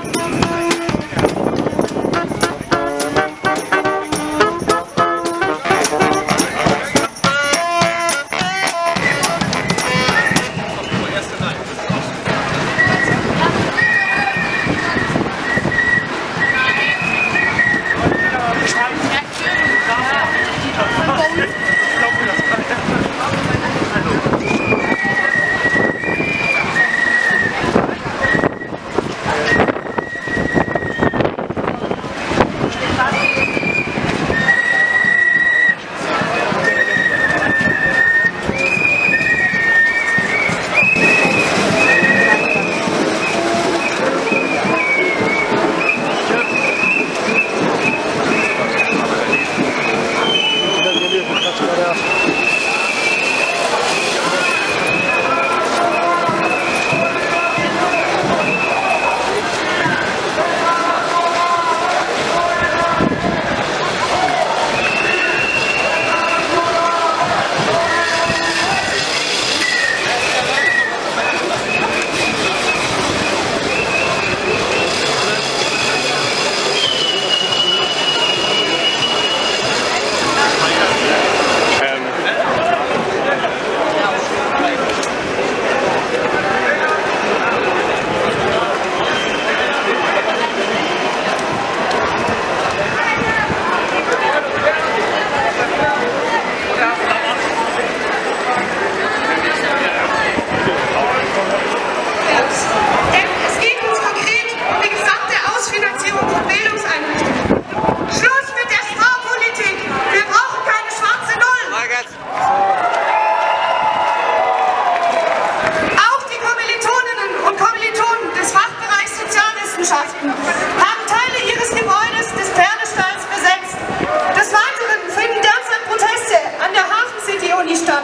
haben Teile ihres Gebäudes des Pferdestalls besetzt. Des Weiteren finden derzeit Proteste an der Hafen City Uni statt.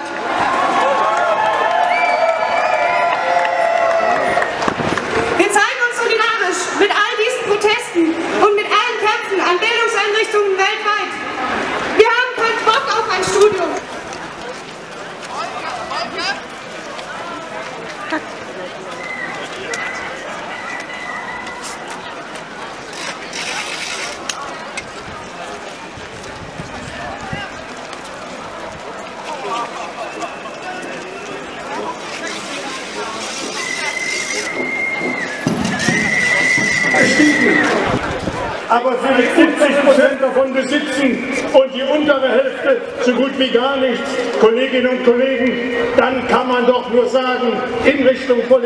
Wir zeigen uns solidarisch mit all diesen Protesten und mit allen Kämpfen an Bildungseinrichtungen weltweit. Wir haben keinen Bock auf ein Studium. Gestiegen. Aber für 70% davon besitzen und die untere Hälfte so gut wie gar nichts, Kolleginnen und Kollegen, dann kann man doch nur sagen, in Richtung Politik.